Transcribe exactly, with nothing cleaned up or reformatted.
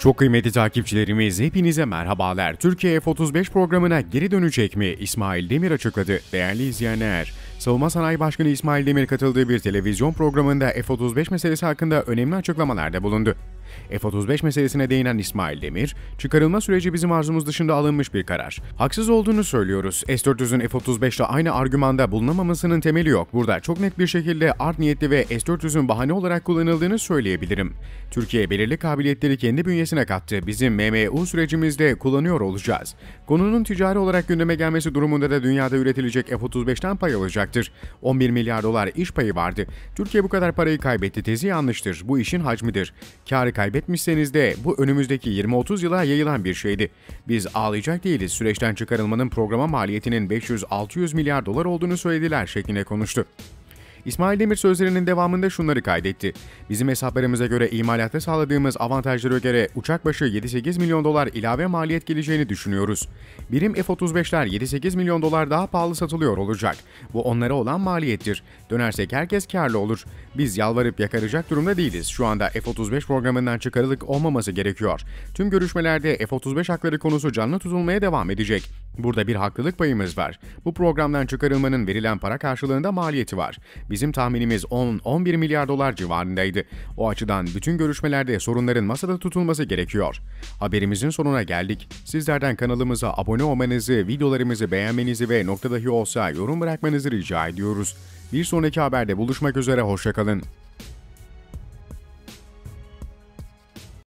Çok kıymetli takipçilerimiz, hepinize merhabalar. Türkiye F otuz beş programına geri dönecek mi? İsmail Demir açıkladı. Değerli izleyenler, Savunma Sanayi Başkanı İsmail Demir katıldığı bir televizyon programında F otuz beş meselesi hakkında önemli açıklamalarda bulundu. F otuz beş meselesine değinen İsmail Demir, çıkarılma süreci bizim arzumuz dışında alınmış bir karar. Haksız olduğunu söylüyoruz. S dört yüzün F otuz beş ile aynı argümanda bulunamamasının temeli yok. Burada çok net bir şekilde art niyetli ve S dört yüzün bahane olarak kullanıldığını söyleyebilirim. Türkiye belirli kabiliyetleri kendi bünyesine kattı. Bizim M M U sürecimizde kullanıyor olacağız. Konunun ticari olarak gündeme gelmesi durumunda da dünyada üretilecek F otuz beşten pay alacaktır. on bir milyar dolar iş payı vardı. Türkiye bu kadar parayı kaybetti tezi yanlıştır. Bu işin hacmidir. Kârı kaybetmişseniz de bu önümüzdeki yirmi otuz yıla yayılan bir şeydi. Biz ağlayacak değiliz. Süreçten çıkarılmanın programa maliyetinin beş yüz altı yüz milyar dolar olduğunu söylediler şeklinde konuştu. İsmail Demir sözlerinin devamında şunları kaydetti. Bizim hesaplarımıza göre imalatta sağladığımız avantajlara göre uçak başı yedi sekiz milyon dolar ilave maliyet geleceğini düşünüyoruz. Birim F otuz beşler yedi sekiz milyon dolar daha pahalı satılıyor olacak. Bu onlara olan maliyettir. Dönersek herkes kârlı olur. Biz yalvarıp yakaracak durumda değiliz. Şu anda F otuz beş programından çıkarılık olmaması gerekiyor. Tüm görüşmelerde F otuz beş hakları konusu canlı tutulmaya devam edecek. Burada bir haklılık payımız var. Bu programdan çıkarılmanın verilen para karşılığında maliyeti var. Bizim tahminimiz on on bir milyar dolar civarındaydı. O açıdan bütün görüşmelerde sorunların masada tutulması gerekiyor. Haberimizin sonuna geldik. Sizlerden kanalımıza abone olmanızı, videolarımızı beğenmenizi ve nokta dahi olsa yorum bırakmanızı rica ediyoruz. Bir sonraki haberde buluşmak üzere, hoşça kalın.